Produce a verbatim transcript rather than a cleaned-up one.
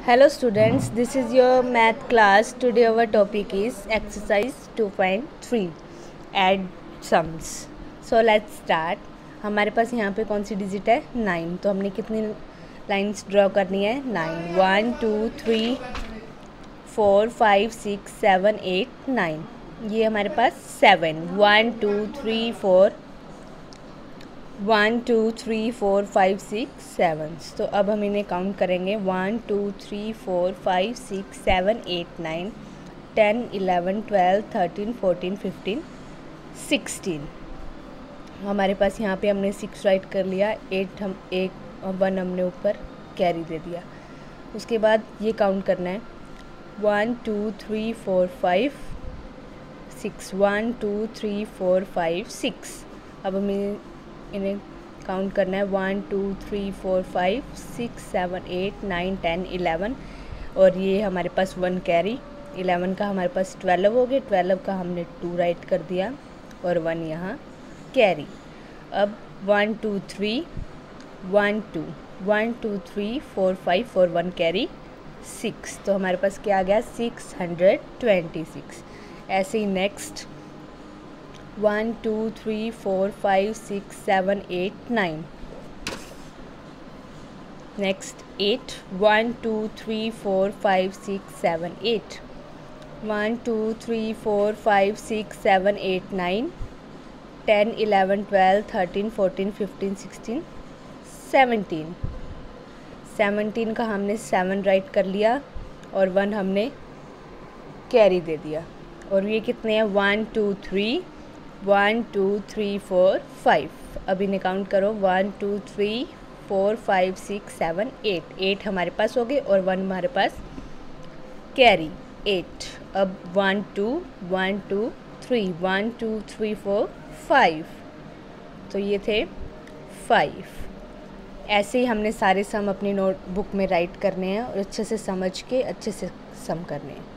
Hello students, this is your math class. Today our topic is exercise two point three add sums. So let's start. हमारे पास यहाँ पे कौन सी digit है nine, तो हमने कितनी लाइंस ड्रॉ करनी है nine. One two three four five six seven eight nine. ये हमारे पास seven. One two three four one two three four five six seven. तो अब हम इन्हें काउंट करेंगे. One two three four five six seven eight nine ten eleven twelve thirteen fourteen fifteen sixteen. हमारे पास यहाँ पे हमने सिक्स राइट कर लिया. एट हम एक वन हमने ऊपर कैरी दे दिया. उसके बाद ये काउंट करना है one two three four five six. One two three four five six. अब हमें इन्हें काउंट करना है one two three four five six seven eight nine ten eleven. और ये हमारे पास वन कैरी. इलेवन का हमारे पास ट्वेल्व हो गए. ट्वेल्व का हमने टू राइट कर दिया और वन यहाँ कैरी. अब one two three one two one two three four five four one carry six. तो हमारे पास क्या आ गया सिक्स हंड्रेड ट्वेंटी सिक्स. ऐसे ही next one two three four five six seven eight nine. Next eight. One two three four five six seven eight. One two three four five six seven eight nine ten eleven twelve thirteen fourteen fifteen sixteen seventeen. Seventeen का हमने seven right कर लिया और one हमने carry दे दिया. और ये कितने हैं one two three one two three four five. अब इन्हें काउंट करो one two three four five six seven eight. Eight हमारे पास हो गए और वन हमारे पास कैरी एट. अब one two one two three one two three four five. तो ये थे फाइव. ऐसे ही हमने सारे सम अपनी नोटबुक में राइट करने हैं और अच्छे से समझ के अच्छे से सम करने हैं.